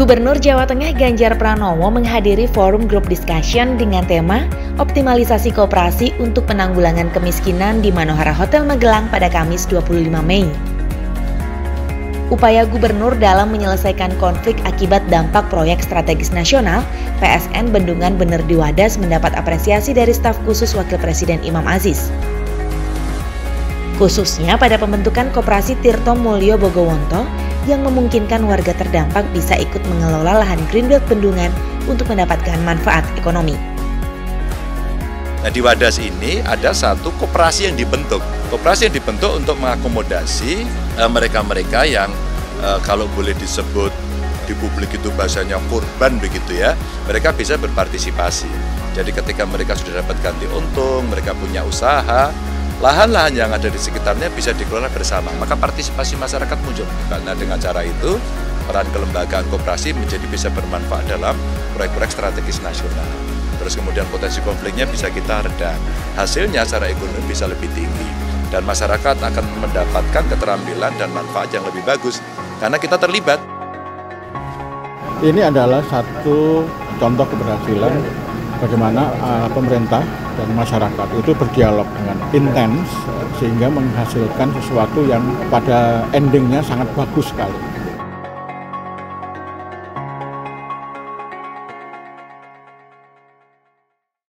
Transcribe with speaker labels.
Speaker 1: Gubernur Jawa Tengah Ganjar Pranowo menghadiri forum group discussion dengan tema optimalisasi koperasi untuk penanggulangan kemiskinan di Manohara Hotel Magelang pada Kamis 25 Mei. Upaya Gubernur dalam menyelesaikan konflik akibat dampak proyek strategis nasional, PSN Bendungan Bener di Wadas mendapat apresiasi dari staf khusus Wakil Presiden Imam Aziz. Khususnya pada pembentukan Koperasi Tirto Mulyo Bogowonto yang memungkinkan warga terdampak bisa ikut mengelola lahan greenbelt bendungan untuk mendapatkan manfaat ekonomi.
Speaker 2: Nah, di Wadas ini ada satu koperasi yang dibentuk. Koperasi yang dibentuk untuk mengakomodasi mereka-mereka yang kalau boleh disebut di publik itu bahasanya korban begitu ya. Mereka bisa berpartisipasi. Jadi ketika mereka sudah dapat ganti untung, mereka punya usaha, lahan-lahan yang ada di sekitarnya bisa dikelola bersama, maka partisipasi masyarakat muncul. Karena dengan cara itu, peran kelembagaan koperasi menjadi bisa bermanfaat dalam proyek-proyek strategis nasional. Terus kemudian potensi konfliknya bisa kita redam. Hasilnya secara ekonomi bisa lebih tinggi. Dan masyarakat akan mendapatkan keterampilan dan manfaat yang lebih bagus, karena kita terlibat.
Speaker 3: Ini adalah satu contoh keberhasilan bagaimana pemerintah dan masyarakat itu berdialog dengan intens sehingga menghasilkan sesuatu yang pada endingnya sangat bagus sekali.